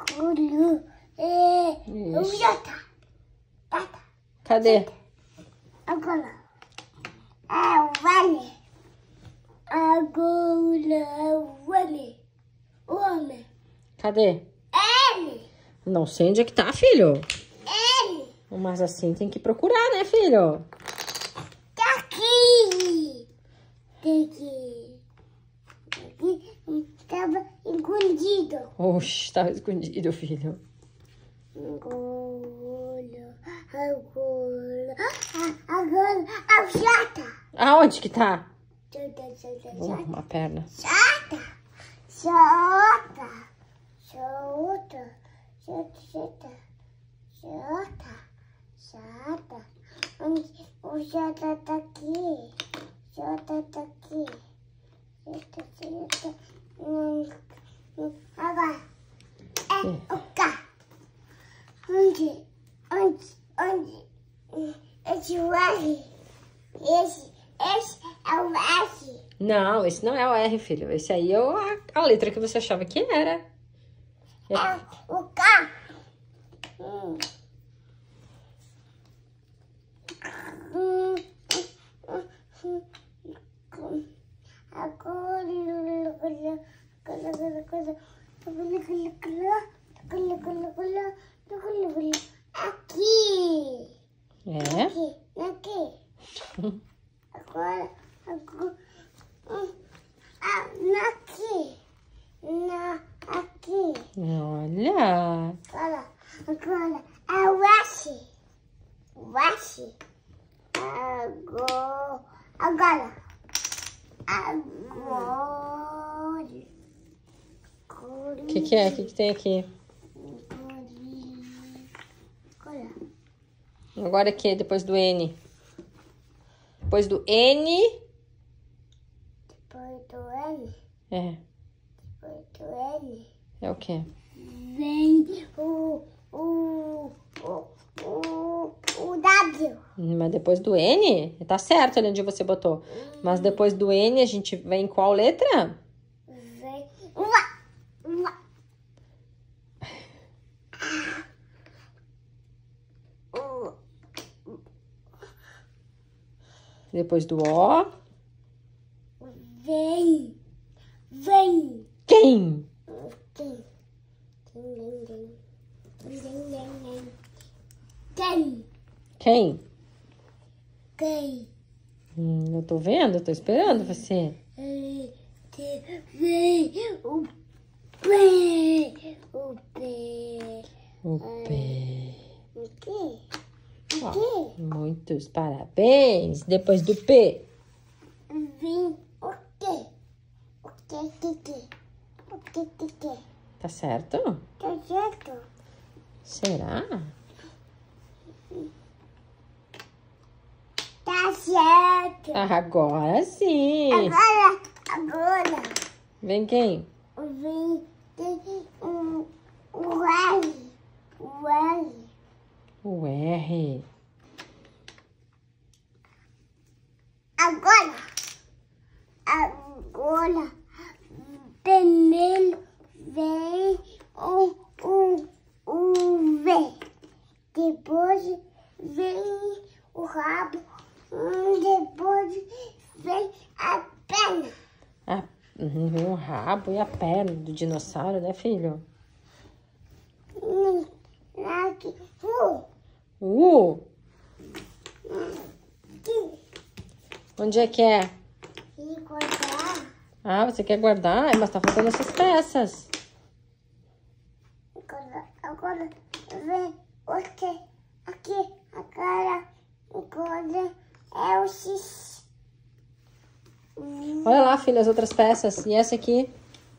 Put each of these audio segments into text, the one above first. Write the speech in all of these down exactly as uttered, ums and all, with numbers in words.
Agora. É. O Jota. Tata. Cadê? Agora. É o Vale. Agora é o Vale. O homem. Cadê? Ele. Não sei onde é que tá, filho. Ele. Mas assim tem que procurar, né, filho? Tá aqui. Tem que. Aqui. Tava escondido. Oxe, tava escondido, filho. Agora. Agora. Ah, agora. A Jota. Aonde que tá? Jota, Jota, Oh, Jota. uma perna. Jota. Jota. Jota. Jota, Jota. Jota. Jota. Onde o Jota tá aqui? Jota tá aqui. Jota, Jota. Hum, hum. Agora. É o K. Onde? Onde? Onde? Esse é o R. Esse, esse é o S. Não, esse não é o R, filho. Esse aí é o- a, a letra que você achava que era. É. É o K. Hum. Hum, hum, hum, hum. Agora, agora, agora, agora, agora, aqui, É? aqui, aqui. Agora, agora, hum, ah, aqui, na, aqui. Olha. Agora, agora, é o S. O S. Agora, agora, agora. O que que é? O que que tem aqui? Agora, Agora é que depois do N. Depois do N. depois do N, É. depois do N, É o quê? vem o, o, o, o, o W. Mas depois do N? Tá certo ali onde você botou. Mas depois do N a gente vem em qual letra? Vem o A. O A. O, Depois do O. vem, vem. Quem? Tem. Tem, tem, tem. Tem, tem, tem. Quem? Tem. Hum, eu tô vendo, eu tô esperando você. Tem, tem, vem o P. O P. O P. Aqui. Ó, Aqui. muitos parabéns. Depois do P. Vem o quê? O quê, que, que? O que, que, que? Tá certo? Tá certo? Será? Tá certo. Agora sim. Agora, agora, Vem quem? vem tem o, o R. O R. O R. Agora, agora, primeiro vem o, o, o V. Depois vem o rabo. hum, Depois vem a perna. Ah, uhum, vem o rabo e a perna do dinossauro, né, filho? hum, Aqui, uh, O U. aqui. Onde é que é? E guardar. Ah, você quer guardar? Ai, mas tá faltando essas peças. Agora, agora vem o que? Aqui, agora, agora é o X. Hum, Olha lá, filha, as outras peças. E essa aqui?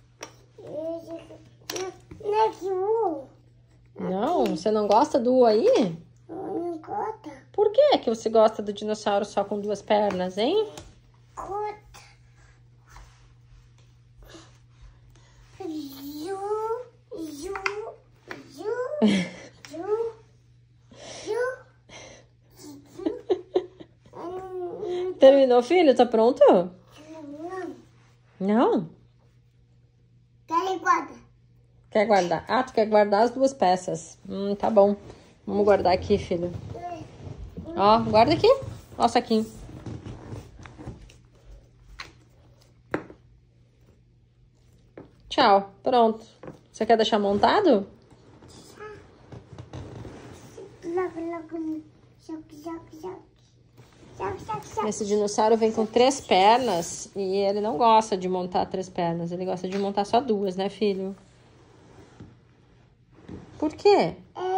esse- Não é que o Não, você não gosta do U aí? não conta. Por que que você gosta do dinossauro só com duas pernas, hein? Conta. Ju, ju, ju, ju, ju, ju. Hum, Terminou, filho? Tá pronto? Não. Não? Daí guarda. Quer guardar? Ah, tu quer guardar as duas peças. Hum, tá bom. Vamos guardar aqui, filho. Ó, guarda aqui. Ó o saquinho. Tchau. Pronto. Você quer deixar montado? Logo, logo. Choque, choque, choque. Choque, choque, choque. Esse dinossauro vem com três pernas e ele não gosta de montar três pernas. Ele gosta de montar só duas, né, filho? Por quê? É,